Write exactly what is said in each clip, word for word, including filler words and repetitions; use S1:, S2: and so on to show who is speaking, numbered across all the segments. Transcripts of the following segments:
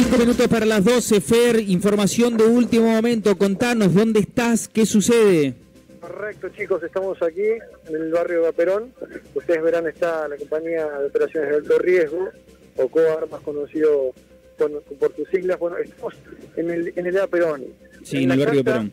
S1: Cinco minutos para las doce, Fer, información de último momento, contanos, ¿dónde estás? ¿Qué sucede?
S2: Correcto, chicos, estamos aquí en el barrio de Perón. Ustedes verán, está la compañía de operaciones de alto riesgo, o COAR, más conocido con, por sus siglas. Bueno, estamos en el, en el A Perón.
S1: Sí, en, en el barrio de Perón.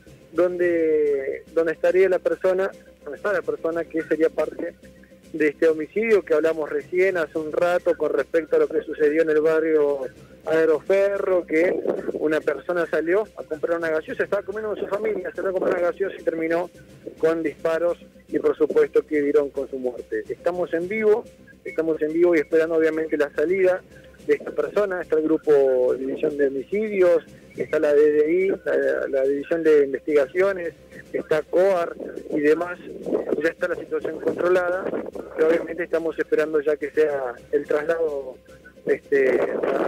S2: Donde, donde estaría la persona, donde está la persona que sería parte de este homicidio que hablamos recién, hace un rato, con respecto a lo que sucedió en el barrio Aeroferro, que una persona salió a comprar una gaseosa, estaba comiendo con su familia, salió a comprar una gaseosa y terminó con disparos y por supuesto que dieron con su muerte. Estamos en vivo, estamos en vivo y esperando obviamente la salida de esta persona. Está el grupo de División de Homicidios, está la D D I, la, la División de Investigaciones, está COAR y demás. Ya está la situación controlada, pero obviamente estamos esperando ya que sea el traslado. Este,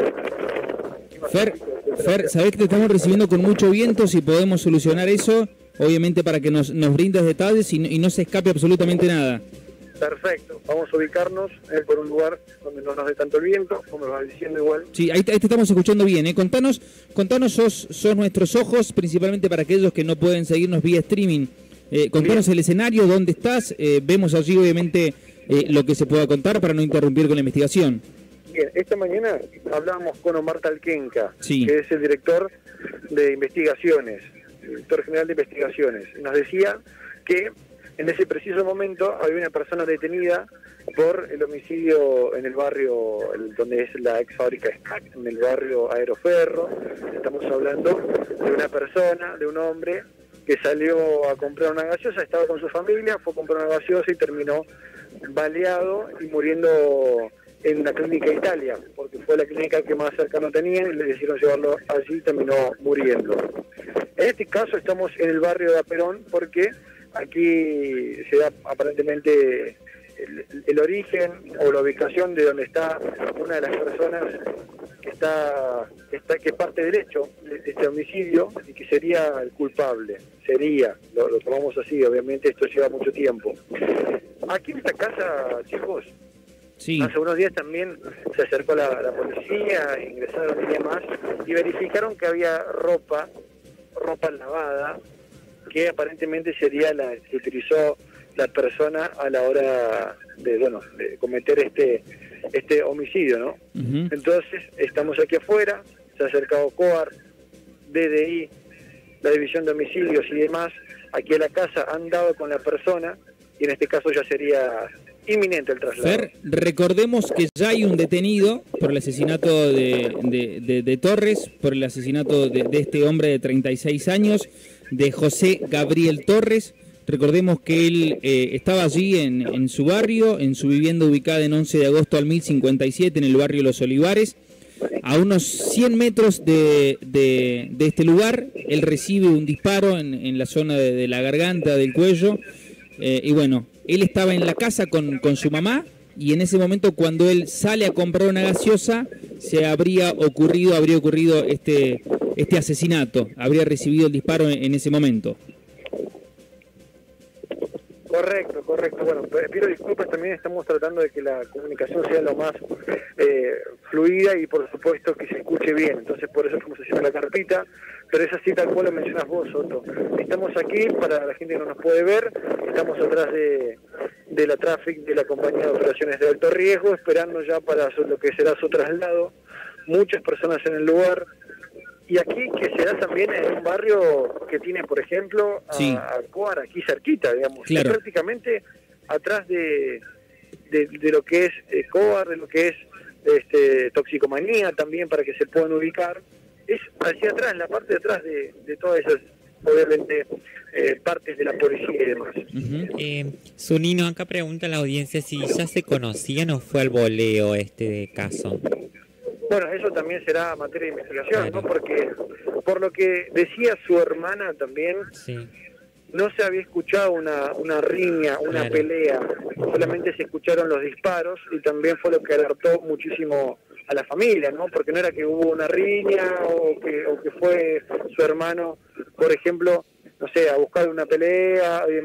S1: Fer, Fer, sabés que te estamos recibiendo con mucho viento, si podemos solucionar eso, obviamente para que nos, nos brindes detalles y no, y no se escape absolutamente nada.
S2: Perfecto, vamos a ubicarnos eh, por un lugar donde no nos dé tanto el viento, como lo vas diciendo igual.
S1: Sí, ahí te, ahí te estamos escuchando bien, ¿eh? Contanos, contanos sos, sos nuestros ojos, principalmente para aquellos que no pueden seguirnos vía streaming. Eh, contanos bien el escenario, dónde estás, eh, vemos allí obviamente eh, lo que se pueda contar para no interrumpir con la investigación.
S2: Bien, esta mañana hablábamos con Omar Talquenca,
S1: sí.
S2: que es el director de investigaciones, el director general de investigaciones. Nos decía que en ese preciso momento había una persona detenida por el homicidio en el barrio, el, donde es la ex fábrica SCAC, en el barrio Aeroferro. Estamos hablando de una persona, de un hombre que salió a comprar una gaseosa, estaba con su familia, fue a comprar una gaseosa y terminó baleado y muriendo en la clínica Italia, porque fue la clínica que más cercano tenían y le decidieron llevarlo allí y terminó muriendo. En este caso estamos en el barrio de Perón porque aquí se da aparentemente el, el origen o la ubicación de donde está una de las personas que está que, está, que parte derecho de este homicidio y que sería el culpable. Sería, lo, lo tomamos así, obviamente esto lleva mucho tiempo. Aquí en esta casa, chicos,
S1: sí.
S2: Hace unos días también se acercó la, la policía, ingresaron y demás, y verificaron que había ropa, ropa lavada, que aparentemente sería la que utilizó la persona a la hora de, bueno, de cometer este este homicidio, ¿no? Uh-huh. Entonces, estamos aquí afuera, se ha acercado COAR, D D I, la División de Homicidios y demás, aquí a la casa han dado con la persona, y en este caso ya sería inminente el traslado.
S1: Fer, recordemos que ya hay un detenido por el asesinato de, de, de, de Torres, por el asesinato de, de este hombre de treinta y seis años, de José Gabriel Torres. Recordemos que él eh, estaba allí en, en su barrio, en su vivienda ubicada en once de agosto al mil cincuenta y siete, en el barrio Los Olivares. A unos cien metros de, de, de este lugar, él recibe un disparo en, en la zona de, de la garganta, del cuello, eh, y bueno, él estaba en la casa con, con su mamá, y en ese momento cuando él sale a comprar una gaseosa, se habría ocurrido, habría ocurrido este, este asesinato, habría recibido el disparo en, en ese momento.
S2: Correcto, correcto. Bueno, pido disculpas, también estamos tratando de que la comunicación sea lo más eh, fluida y por supuesto que se escuche bien. Entonces por eso estamos haciendo la carpita, pero es así tal cual lo mencionas vos, Soto. Estamos aquí, para la gente que no nos puede ver, estamos atrás de, de la Traffic de la compañía de operaciones de alto riesgo, esperando ya para lo que será su traslado. Muchas personas en el lugar. Y aquí que se da también en un barrio que tiene, por ejemplo, a, sí. a COAR, aquí cerquita, digamos,
S1: claro.
S2: prácticamente atrás de, de, de lo que es eh, COAR, de lo que es este, toxicomanía también, para que se puedan ubicar. Es hacia atrás, la parte de atrás de, de todas esas, obviamente, eh, partes de la policía y demás.
S3: Uh-huh. eh, Zunino, acá pregunta la audiencia si ya se conocían o fue al voleo este caso.
S2: Bueno, eso también será materia de investigación,
S3: claro.
S2: ¿no? Porque por lo que decía su hermana también,
S3: sí.
S2: no se había escuchado una, una riña, una
S3: claro.
S2: pelea, solamente se escucharon los disparos y también fue lo que alertó muchísimo a la familia, ¿no? Porque no era que hubo una riña o que, o que fue su hermano, por ejemplo, no sé, a buscar una pelea y demás.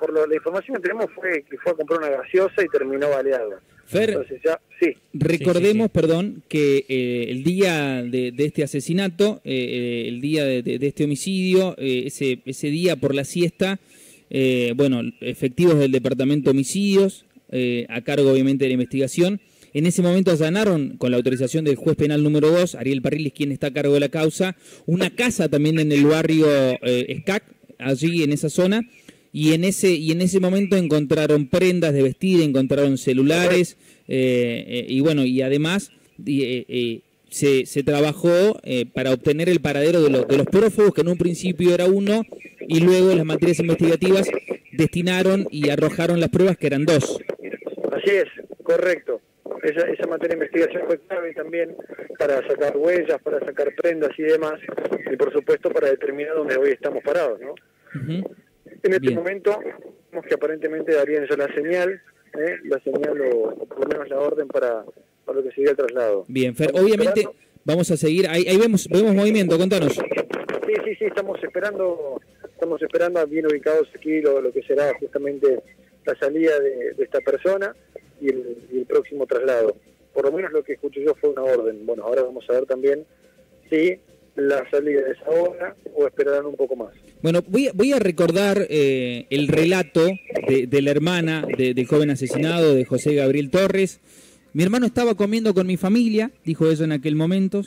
S2: por lo, la información que tenemos fue que fue a comprar una gaseosa y terminó baleado.
S1: Fer,
S2: Entonces ya, sí.
S1: recordemos,
S3: Sí, sí, sí.
S1: perdón, que eh, el día de, de este asesinato, eh, el día de, de, de este homicidio, eh, ese, ese día por la siesta, eh, bueno, efectivos del Departamento de Homicidios, eh, a cargo obviamente de la investigación, en ese momento allanaron, con la autorización del juez penal número dos, Ariel Parrillis, quien está a cargo de la causa, una casa también en el barrio eh, Escac, allí en esa zona, y en ese y en ese momento encontraron prendas de vestir, encontraron celulares, eh, eh, y bueno, y además y, eh, eh, se, se trabajó eh, para obtener el paradero de, lo, de los prófugos, que en un principio era uno, y luego las materias investigativas destinaron y arrojaron las pruebas que eran dos.
S2: Así es, correcto. Esa, esa materia de investigación fue clave también para sacar huellas, para sacar prendas y demás, y por supuesto para determinar dónde hoy estamos parados, ¿no?
S1: Uh-huh.
S2: En este
S1: Bien.
S2: momento, vemos que aparentemente darían ya la señal, ¿eh? la señal o, o por lo menos la orden para, para lo que sería el traslado.
S1: Bien, Fer,
S2: Estamos
S1: obviamente
S2: esperando.
S1: vamos a seguir, ahí, ahí vemos, vemos movimiento, contanos.
S2: Sí, sí, sí, estamos esperando, estamos esperando bien ubicados aquí lo, lo que será justamente la salida de, de esta persona y el, y el próximo traslado. Por lo menos lo que escuché yo fue una orden. Bueno, ahora vamos a ver también si la salida de esa hora o esperarán un poco más.
S1: Bueno, voy a, voy a recordar eh, el relato de, de la hermana de, del joven asesinado, de José Gabriel Torres. Mi hermano estaba comiendo con mi familia, dijo ella en aquel momento.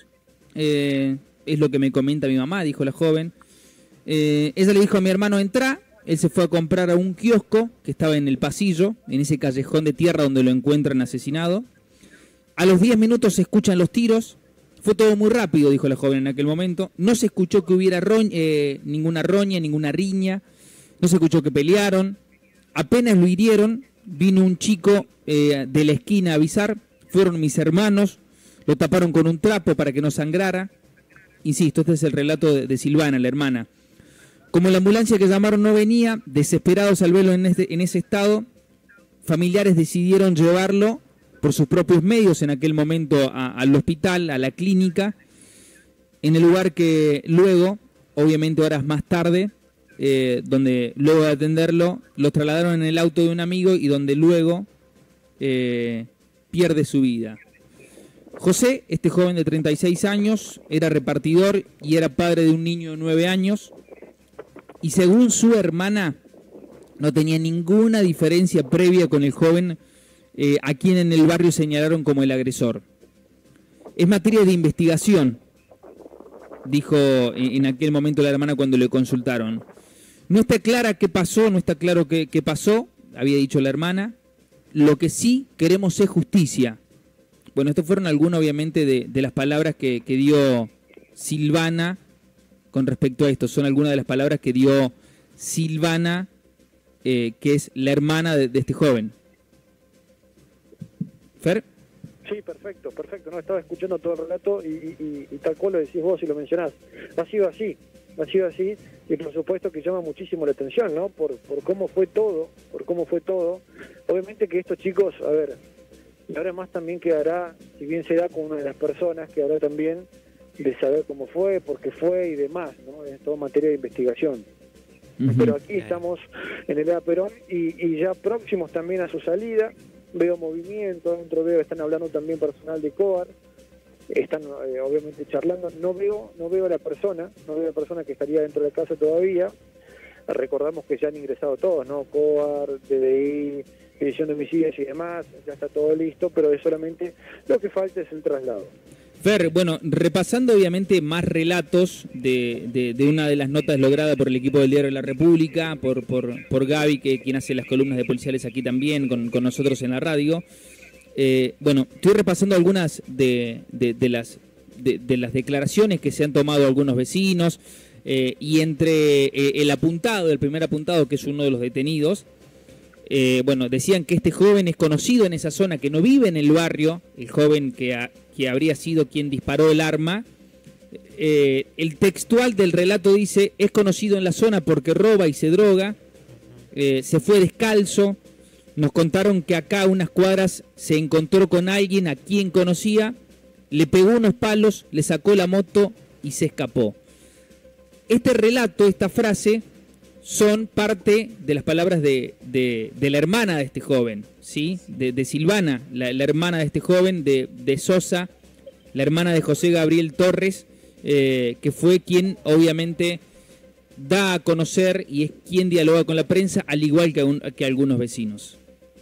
S1: Eh, es lo que me comenta mi mamá, dijo la joven. Eh, ella le dijo a mi hermano, entrá. Él se fue a comprar a un kiosco que estaba en el pasillo, en ese callejón de tierra donde lo encuentran asesinado. A los diez minutos se escuchan los tiros. Fue todo muy rápido, dijo la joven en aquel momento. No se escuchó que hubiera roñ, eh, ninguna roña, ninguna riña. No se escuchó que pelearon. Apenas lo hirieron, vino un chico eh, de la esquina a avisar. Fueron mis hermanos, lo taparon con un trapo para que no sangrara. Insisto, este es el relato de, de Silvana, la hermana. Como la ambulancia que llamaron no venía, desesperados al verlo en, este, en ese estado, familiares decidieron llevarlo por sus propios medios en aquel momento a, al hospital, a la clínica, en el lugar que luego, obviamente horas más tarde, eh, donde luego de atenderlo, lo trasladaron en el auto de un amigo y donde luego eh, pierde su vida. José, este joven de treinta y seis años, era repartidor y era padre de un niño de nueve años, y según su hermana, no tenía ninguna diferencia previa con el joven eh, a quien en el barrio señalaron como el agresor. Es materia de investigación, dijo en aquel momento la hermana cuando le consultaron. No está clara qué pasó, no está claro qué, qué pasó, había dicho la hermana. Lo que sí queremos es justicia. Bueno, estas fueron algunas, obviamente, de, de las palabras que, que dio Silvana con respecto a esto. Son algunas de las palabras que dio Silvana, eh, que es la hermana de, de este joven. ¿Fer?
S2: Sí, perfecto, perfecto. No, estaba escuchando todo el relato y, y, y tal cual lo decís vos y lo mencionás. Ha sido así, ha sido así y por supuesto que llama muchísimo la atención, ¿no? Por, por cómo fue todo, por cómo fue todo. Obviamente que estos chicos, a ver, y ahora más también quedará, si bien se da con una de las personas, quedará también de saber cómo fue, por qué fue y demás, ¿no? Es todo materia de investigación. Uh-huh. Pero aquí estamos en el E A Perón y, y ya próximos también a su salida. Veo movimiento, dentro veo, están hablando también personal de COAR, están eh, obviamente charlando, no veo no veo a la persona, no veo a la persona que estaría dentro de la casa todavía. Recordamos que ya han ingresado todos, ¿no? COAR, D D I, División de Homicidios y demás, ya está todo listo, pero es solamente lo que falta es el traslado.
S1: Fer, bueno, repasando obviamente más relatos de, de, de una de las notas logradas por el equipo del Diario de la República, por, por, por Gaby, que quien hace las columnas de policiales aquí también, con, con nosotros en la radio. Eh, bueno, estoy repasando algunas de, de, de, las, de, de las declaraciones que se han tomado algunos vecinos, eh, y entre eh, el apuntado, el primer apuntado, que es uno de los detenidos, eh, bueno, decían que este joven es conocido en esa zona, que no vive en el barrio, el joven que, ha, que habría sido quien disparó el arma. Eh, el textual del relato dice, es conocido en la zona porque roba y se droga, eh, se fue descalzo, nos contaron que acá a unas cuadras se encontró con alguien a quien conocía, le pegó unos palos, le sacó la moto y se escapó. Este relato, esta frase, son parte de las palabras de, de, de la hermana de este joven, ¿sí? De, de Silvana, la, la hermana de este joven, de, de Sosa, la hermana de José Gabriel Torres, eh, que fue quien obviamente da a conocer y es quien dialoga con la prensa, al igual que, un, que algunos vecinos.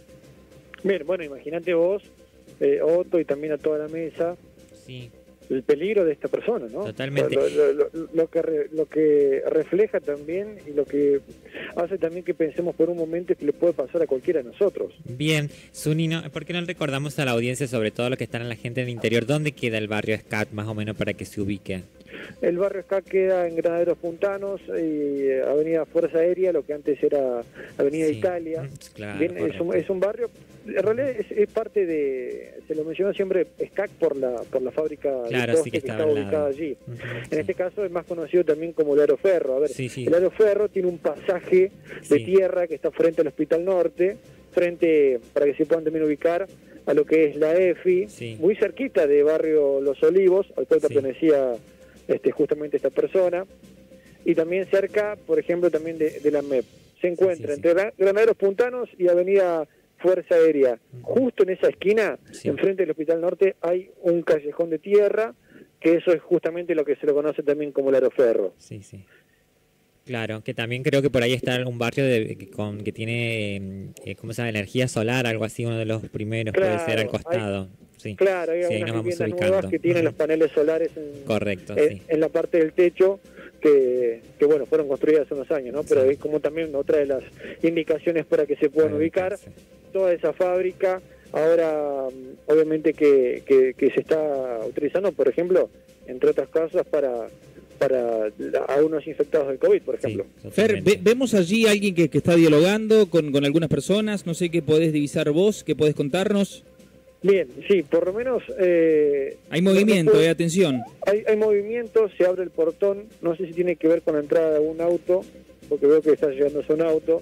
S2: Bien, bueno, imagínate vos, eh, Otto, y también a toda la mesa,
S3: Sí.
S2: el peligro de esta persona, ¿no?
S3: Totalmente.
S2: Lo, lo, lo, lo que re, lo que refleja también y lo que hace también que pensemos por un momento que le puede pasar a cualquiera de nosotros.
S3: Bien, Zunino, ¿por qué no recordamos a la audiencia, sobre todo lo que están en la gente del interior, dónde queda el barrio Escat, más o menos, para que se ubique?
S2: El barrio Escat queda en Granaderos Puntanos y Avenida Fuerza Aérea, lo que antes era Avenida
S3: Sí.
S2: Italia.
S3: Claro,
S2: Bien, es, un, es un barrio, en realidad es, es parte de, se lo menciona siempre Escat por la por la fábrica
S3: Claro,
S2: de
S3: sí
S2: poste
S3: que
S2: que,
S3: estaba
S2: está
S3: al lado.
S2: ubicada allí.
S3: Ujú,
S2: En
S3: sí.
S2: este caso es más conocido también como el Aeroferro. A ver,
S3: Sí, sí.
S2: el Aeroferro tiene un pasaje de
S3: Sí.
S2: tierra que está frente al Hospital Norte, frente, para que se puedan también ubicar, a lo que es la E F I,
S3: Sí.
S2: muy cerquita de barrio Los Olivos, al cual
S3: Sí.
S2: pertenecía este, justamente esta persona, y también cerca, por ejemplo, también de, de la M E P. Se encuentra
S3: sí, sí.
S2: entre Gra- Granaderos Puntanos y Avenida Fuerza Aérea.
S3: Ujú.
S2: Justo en esa esquina,
S3: Sí.
S2: enfrente del Hospital Norte, hay un callejón de tierra, que eso es justamente lo que se lo conoce también como el Aeroferro.
S3: Sí, sí. Claro, que también creo que por ahí está un barrio de, que, con, que tiene, eh, ¿cómo se llama? Energía solar, algo así, uno de los primeros, puede ser al
S2: Claro,
S3: costado. Sí.
S2: Claro, hay
S3: Sí, ahí
S2: algunas
S3: nos vamos
S2: viviendas
S3: ubicando.
S2: nuevas que tienen los paneles solares en,
S3: Correcto,
S2: en,
S3: sí.
S2: en la parte del techo que, que bueno, fueron construidas hace unos años, ¿no? Pero
S3: Sí.
S2: es como también otra de las indicaciones para que se puedan
S3: Para
S2: ubicar.
S3: ubicarse.
S2: Toda esa fábrica, ahora mm, obviamente que, que, que se está utilizando, por ejemplo, entre otras cosas, para para la- a unos infectados del COVID, por
S3: Sí,
S2: ejemplo.
S1: Fer,
S3: totalmente.
S1: ve- vemos allí a alguien que, que está dialogando con, con algunas personas, no sé qué podés divisar vos, qué podés contarnos.
S2: Bien, sí, por lo menos... Eh,
S1: Hay movimiento,
S2: no
S1: eh,
S2: puedo-
S1: atención.
S2: Hay, hay movimiento, se abre el portón, no sé si tiene que ver con la entrada de un auto, porque veo que está llegándose un auto.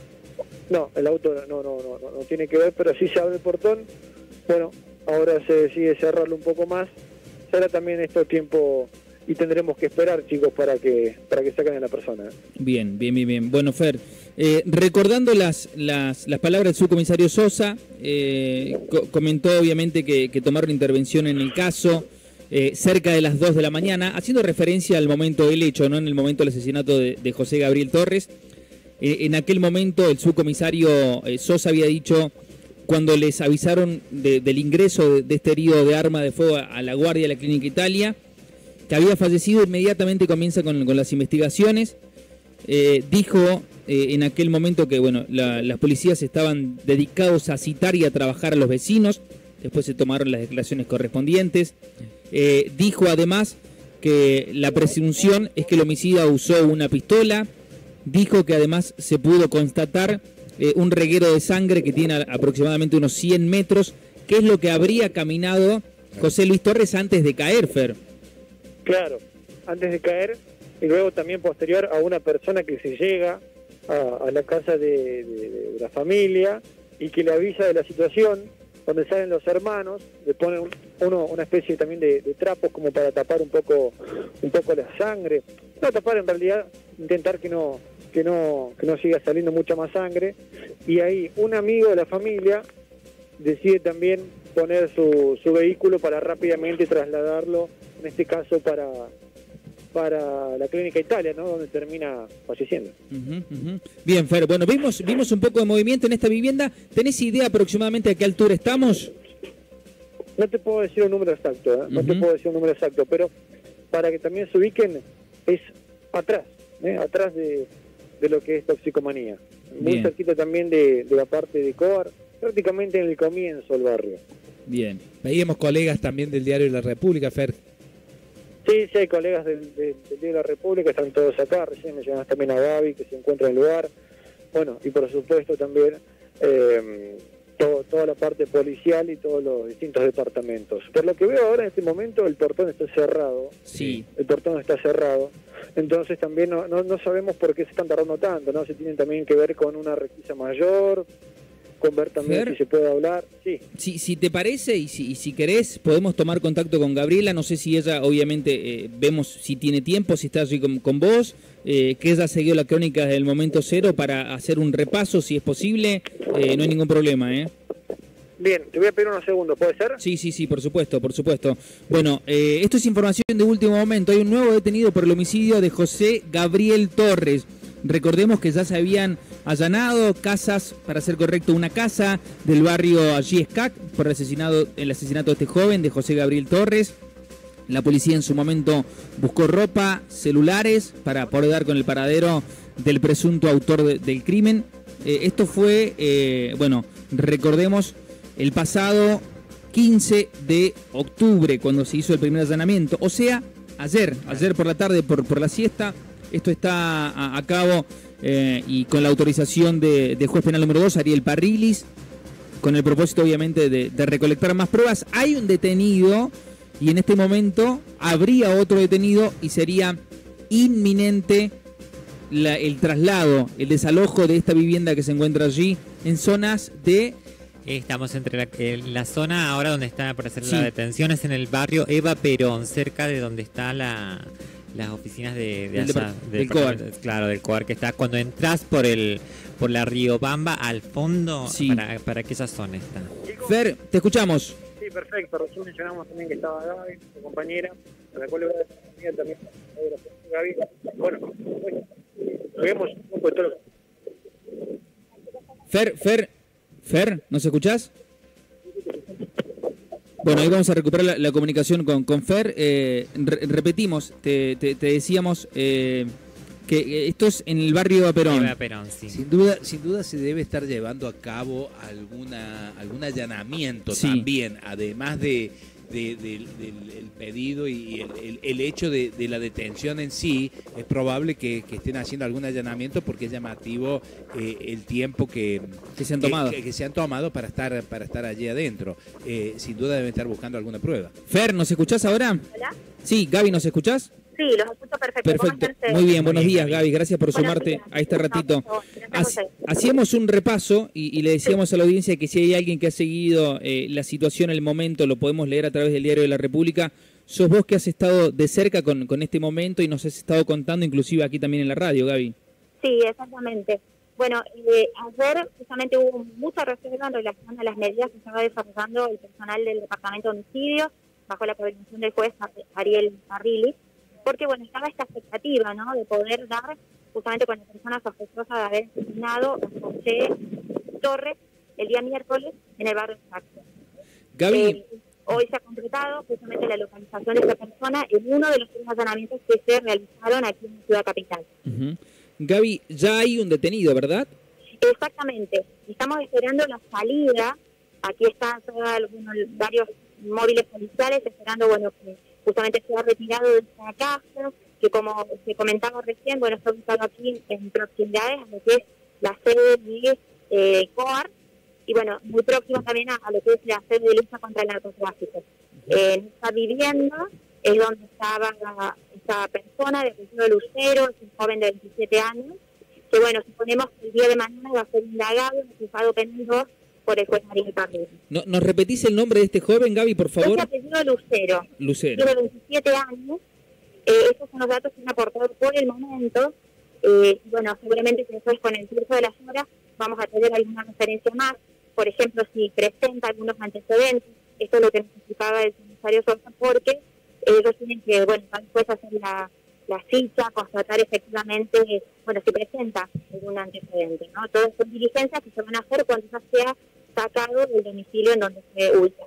S2: No, el auto no, no, no, no, no tiene que ver, pero sí se abre el portón. Bueno, ahora se decide cerrarlo un poco más. Será también esto tiempo y tendremos que esperar, chicos, para que para que saquen a la persona. ¿eh?
S1: Bien, bien, bien, bien. Bueno, Fer, eh, recordando las, las, las palabras del subcomisario Sosa, eh, co- comentó obviamente que, que tomaron intervención en el caso eh, cerca de las dos de la mañana, haciendo referencia al momento del hecho, no en el momento del asesinato de, de José Gabriel Torres. Eh, en aquel momento el subcomisario eh, Sosa había dicho, cuando les avisaron de- del ingreso de, de este herido de arma de fuego a, a la guardia de la Clínica Italia, que había fallecido, inmediatamente comienza con, con las investigaciones. Eh, dijo eh, en aquel momento que bueno, la- las policías estaban dedicados a citar y a trabajar a los vecinos. Después se tomaron las declaraciones correspondientes. Eh, dijo además que la presunción es que el homicida usó una pistola. Dijo que además se pudo constatar eh, un reguero de sangre que tiene a- aproximadamente unos cien metros, que es lo que habría caminado José Luis Torres antes de caer, Fer.
S2: Claro, antes de caer, y luego también posterior a una persona que se llega a, a la casa de, de- de la familia y que le avisa de la situación, donde salen los hermanos, le ponen un- uno una especie también de, de trapos como para tapar un poco un poco la sangre, no tapar en realidad, intentar que no que no que no siga saliendo mucha más sangre, y ahí un amigo de la familia decide también poner su, su vehículo para rápidamente trasladarlo, en este caso para para la Clínica Italia, ¿no? Donde termina falleciendo.
S1: Ujú, ujú. Bien, Fer, bueno, vimos, vimos un poco de movimiento en esta vivienda. ¿Tenés idea aproximadamente a qué altura estamos?
S2: No te puedo decir un número exacto, ¿eh? no te
S1: Ujú.
S2: puedo decir un número exacto, pero para que también se ubiquen, es atrás, ¿eh? atrás de, de lo que es toxicomanía. Muy
S1: Bien.
S2: cerquita también de, de la parte de Cobar, prácticamente en el comienzo del barrio.
S1: Bien.
S4: Veíamos colegas también del diario La República, Fer.
S2: Sí, sí, hay colegas del, del, del Día de la República, están todos acá, recién mencionaste también a Gaby, que se encuentra en el lugar, bueno, y por supuesto también eh, todo, toda la parte policial y todos los distintos departamentos. Por lo que veo ahora en este momento, el portón está cerrado,
S1: Sí.
S2: el portón está cerrado, entonces también no, no, no sabemos por qué se están tardando tanto, ¿no? Si tienen también que ver con una requisa mayor, con ver también
S1: Fer,
S2: si se puede hablar. Sí.
S1: Si, si te parece y si, y si querés, podemos tomar contacto con Gabriela. No sé si ella, obviamente, eh, vemos si tiene tiempo, si está allí con, con vos, eh, que ella siguió la crónica desde el momento cero para hacer un repaso, si es posible. Eh, no hay ningún problema, ¿eh?
S2: Bien, te voy a pedir unos segundos, ¿puede ser?
S1: Sí, sí, sí, por supuesto, por supuesto. Bueno, eh, esto es información de último momento. Hay un nuevo detenido por el homicidio de José Gabriel Torres. Recordemos que ya se habían allanado casas, para ser correcto, una casa del barrio allí Escac por el asesinato, el asesinato de este joven, de José Gabriel Torres. La policía en su momento buscó ropa, celulares, para poder dar con el paradero del presunto autor de, del crimen. Eh, esto fue, eh, bueno, recordemos, el pasado quince de octubre, cuando se hizo el primer allanamiento. O sea, ayer, ayer por la tarde, por, por la siesta. Esto está a, a cabo eh, y con la autorización de, de juez penal número dos, Ariel Parrilis, con el propósito obviamente de, de recolectar más pruebas. Hay un detenido y en este momento habría otro detenido y sería inminente la, el traslado, el desalojo de esta vivienda que se encuentra allí en zonas de...
S3: Estamos entre la, en la zona ahora donde está para hacer
S1: Sí.
S3: la detención, es en el barrio Eva Perón, cerca de donde está la... las oficinas de, de
S1: Del
S3: allá,
S1: depart-
S3: del
S1: del
S3: departamento- claro, del COAR, que está cuando entras por el por la Riobamba al fondo,
S1: Sí.
S3: para, para aquella zona está.
S1: Fer, te escuchamos.
S2: Sí, perfecto. Recién mencionamos también que estaba Gaby, su compañera, a la cual le voy a dar la bienvenida también a Gaby. Bueno, bueno, vemos un poco de todo lo que...
S1: Fer, Fer, Fer, ¿nos escuchás? Bueno, ahí vamos a recuperar la, la comunicación con, con Fer. Eh, re- repetimos, te, te, te decíamos eh, que esto es en el barrio Eva Perón.
S3: Eva Perón, sí.
S4: Sin duda, sin duda se debe estar llevando a cabo alguna algún allanamiento
S1: Sí.
S4: también, además de, de- del, del- el pedido y el, el- el hecho de, de la detención en sí. Es probable que, que estén haciendo algún allanamiento porque es llamativo eh, el tiempo que,
S1: Que se han tomado.
S4: que, que se han tomado para estar para estar allí adentro. Eh, sin duda deben estar buscando alguna prueba.
S1: Fer, ¿nos escuchás ahora?
S5: Hola.
S1: Sí, Gaby, ¿nos escuchás?
S5: Sí, los escucho perfecto. ¿Cómo
S1: Perfecto,
S5: están ustedes?
S1: muy bien, buenos
S3: Muy bien,
S1: días
S3: Gaby.
S1: Gaby, gracias por
S5: Buenos
S1: sumarte
S5: días.
S1: a este
S5: No,
S1: ratito.
S5: por favor, gracias a
S1: Hac-
S5: ustedes.
S1: Hacíamos un repaso y, y le decíamos a la audiencia que si hay alguien que ha seguido eh, la situación, el momento, lo podemos leer a través del Diario de la República. Sos vos que has estado de cerca con, con este momento y nos has estado contando inclusive aquí también en la radio, Gaby.
S5: Sí, exactamente. Bueno, eh, ayer justamente hubo mucha reserva en relación a las medidas que estaba desarrollando el personal del Departamento de Homicidios bajo la coordinación del juez Ariel Parrilis, porque bueno, estaba esta expectativa, ¿no?, de poder dar justamente con la persona sospechosa de haber asesinado a José Torres el día miércoles en el barrio Saxo.
S1: Gaby,
S5: Eh, hoy se ha completado justamente la localización de esta persona en uno de los tres allanamientos que se realizaron aquí en la ciudad capital.
S1: ujú. Gaby, ya hay un detenido, ¿verdad?
S5: Exactamente. Estamos esperando la salida. Aquí están algunos, varios móviles policiales esperando, bueno, que justamente sea retirado de esta casa, que como se comentaba recién, bueno, está ubicado aquí en proximidades a lo que es la sede de eh, COAR, y bueno, muy próximo también a, a lo que es la sede de lucha contra el narcotráfico. Eh, en esta vivienda es donde estaba la, esta persona de apellido Lucero, es un joven de veintisiete años, que bueno, suponemos que el día de mañana va a ser indagado en el juzgado penal dos por el juez Ariel Parrilis.
S1: No, ¿Nos repetís el nombre de este joven, Gaby, por favor?
S5: Este apellido Lucero,
S1: Lucero.
S5: tiene veintisiete años, eh, estos son los datos que han aportado por el momento, eh, y bueno, seguramente que después con el curso de las horas vamos a tener alguna referencia más, por ejemplo, si presenta algunos antecedentes, esto es lo que necesitaba el comisario Sosa, porque ellos tienen que, bueno, después hacer la, la ficha, constatar efectivamente, bueno, si presenta algún antecedente, ¿no? Todas son diligencias que se van a hacer cuando ya sea sacado del domicilio en donde se ubicado.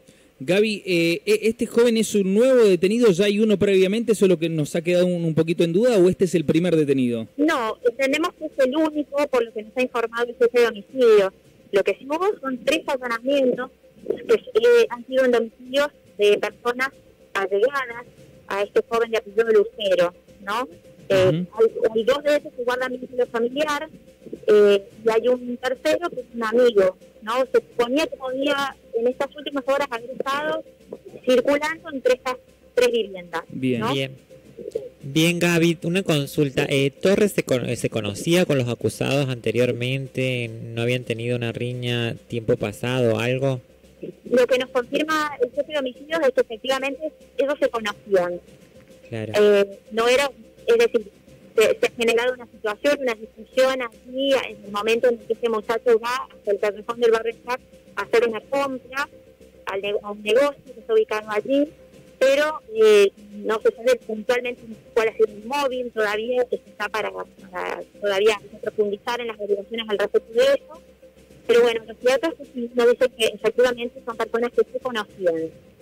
S1: Gaby, eh, ¿este joven es un nuevo detenido? ¿Ya hay uno previamente? ¿Eso es lo que nos ha quedado un, un poquito en duda o este es el primer detenido?
S5: No, entendemos que es el único, por lo que nos ha informado el jefe de homicidio. Lo que sí hubo son tres allanamientos que eh, han sido en domicilios de personas allegadas a este joven de apellido Lucero, ¿no? Eh,
S1: Ujú.
S5: hay, hay dos de ellos que guardan vínculo familiar eh, y hay un tercero que es un amigo, ¿no? Se suponía que podía en estas últimas horas haber estado circulando entre estas tres viviendas,
S1: Bien.
S5: ¿no?
S3: Bien. Bien, Gaby, una consulta. Eh, ¿Torres se, con- se conocía con los acusados anteriormente? ¿No habían tenido una riña tiempo pasado o algo?
S5: Lo que nos confirma el jefe de homicidios es que efectivamente ellos se conocían.
S3: Claro.
S5: Eh, no era, es decir, se, se ha generado una situación, una discusión aquí en el momento en el que ese muchacho va hasta el callejón del barrio Chac a hacer una compra al ne- a un negocio que está ubicado allí, pero eh, no se sabe puntualmente cuál ha sido el móvil, todavía se está para, para todavía profundizar en las averiguaciones al respecto de eso, pero bueno, lo cierto es que sí nos dice que efectivamente son personas que se conocían.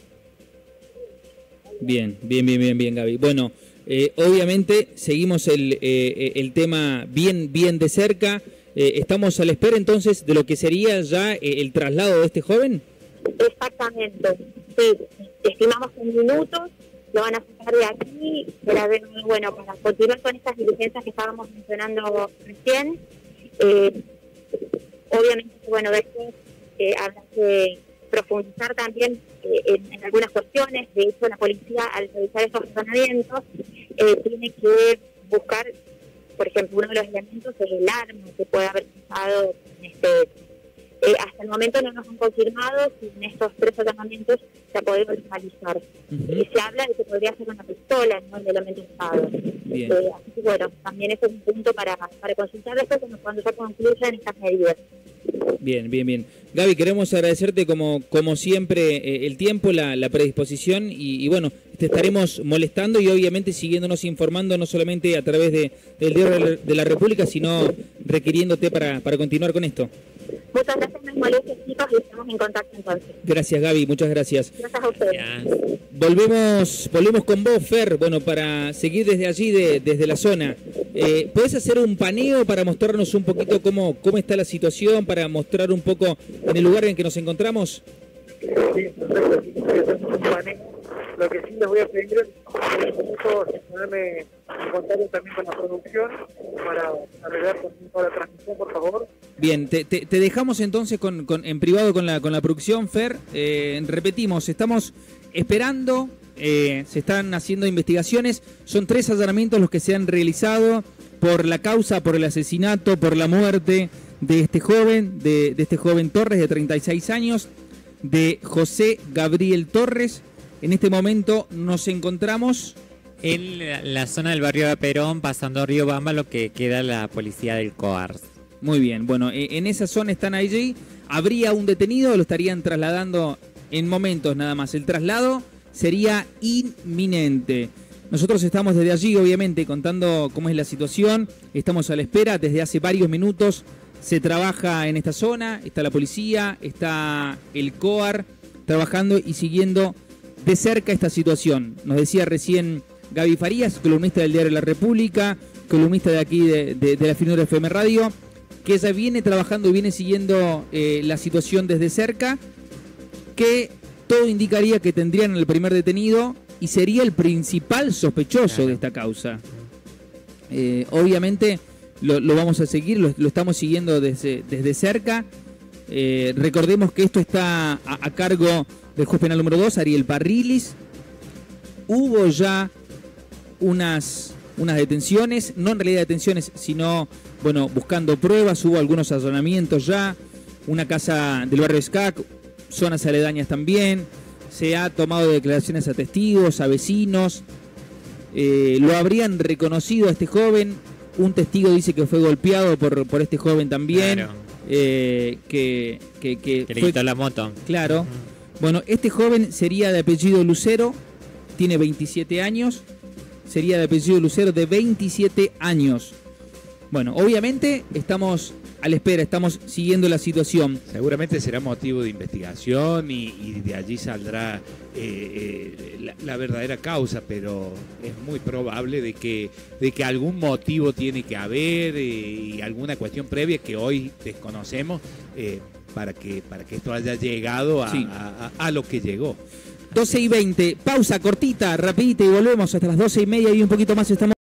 S1: Bien, bien, bien, bien, bien, Gaby. Bueno, eh, obviamente seguimos el, eh, el tema bien, bien de cerca. Eh, estamos a la espera entonces de lo que sería ya eh, el traslado de este joven.
S5: Exactamente, sí, estimamos que en minutos lo van a sacar de aquí, para ver, bueno, para continuar con estas diligencias que estábamos mencionando recién. Eh, obviamente, bueno, después eh, habrá que profundizar también eh, en, en algunas cuestiones. De hecho, la policía, al realizar estos razonamientos, eh, tiene que buscar, por ejemplo, uno de los elementos es el arma que puede haber usado en este hecho. Eh, hasta el momento no nos han confirmado si en estos tres allanamientos se ha podido localizar.
S1: Ujú.
S5: Y se habla de que podría ser una pistola, no el elemento usado.
S1: Bien.
S5: Eh, así que bueno, también ese es un punto para, para consultar después cuando ya concluyan estas medidas.
S1: Bien, bien, bien. Gaby, queremos agradecerte como, como siempre eh, el tiempo, la, la predisposición y, y bueno, te estaremos molestando y obviamente siguiéndonos informando no solamente a través de, del Diario de la- de la República, sino requiriéndote para, para continuar con esto.
S5: Muchas gracias, no molestes, chicos, y estamos en contacto entonces.
S1: Gracias, Gaby, muchas gracias.
S5: Gracias a ustedes.
S3: Ya.
S1: Volvemos, volvemos con vos, Fer, bueno, para seguir desde allí, de- desde la zona. Eh, ¿Podés hacer un paneo para mostrarnos un poquito cómo, cómo está la situación, para mostrar un poco en el lugar en que nos encontramos?
S2: Sí, perfecto. Sí, voy a hacer un paneo. Lo que sí les voy a pedir es ponerme en contacto también con la producción para arreglar con toda la transmisión, por favor.
S1: Bien, te, te- te dejamos entonces con, con- en privado con la, con la producción, Fer. Eh, repetimos, estamos esperando, eh, se están haciendo investigaciones, son tres allanamientos los que se han realizado por la causa, por el asesinato, por la muerte de este joven, de, de este joven Torres de treinta y seis años, de José Gabriel Torres. En este momento nos encontramos...
S3: En la, la zona del barrio de Perón, pasando Río Bamba, lo que queda la policía del COARS.
S1: Muy bien, bueno, eh, en esa zona están allí. Habría un detenido, lo estarían trasladando en momentos nada más. El traslado sería inminente. Nosotros estamos desde allí, obviamente, contando cómo es la situación. Estamos a la espera. Desde hace varios minutos se trabaja en esta zona. Está la policía, está el COAR trabajando y siguiendo de cerca esta situación. Nos decía recién Gaby Farías, columnista del Diario de la República, columnista de aquí de, de, de la Finura F M Radio, que ella viene trabajando y viene siguiendo eh, la situación desde cerca, que todo indicaría que tendrían el primer detenido y sería el principal sospechoso
S3: Claro.
S1: de esta causa. Eh, obviamente lo, lo vamos a seguir, lo, lo estamos siguiendo desde, desde cerca. Eh, recordemos que esto está a, a cargo del juez penal número dos, Ariel Parrilis. Hubo ya unas, unas detenciones, no en realidad detenciones, sino, bueno, buscando pruebas. Hubo algunos allanamientos ya, una casa del barrio Escac, zonas aledañas también. Se ha tomado declaraciones a testigos, a vecinos. Eh, lo habrían reconocido a este joven. Un testigo dice que fue golpeado por, por este joven también.
S3: Claro.
S1: Eh, que, que, que
S3: Que le
S1: fue-
S3: quitó la moto.
S1: Claro. Bueno, este joven sería de apellido Lucero, tiene veintisiete años, sería de apellido Lucero de veintisiete años. Bueno, obviamente estamos a la espera, estamos siguiendo la situación.
S4: Seguramente será motivo de investigación y, y de allí saldrá eh, eh, la, la verdadera causa, pero es muy probable de que, de que algún motivo tiene que haber eh, y alguna cuestión previa que hoy desconocemos eh, para que, para que esto haya llegado a,
S1: Sí.
S4: a- a- a lo que llegó.
S1: doce y veinte, pausa cortita, rapidita y volvemos hasta las doce y media y un poquito más estamos.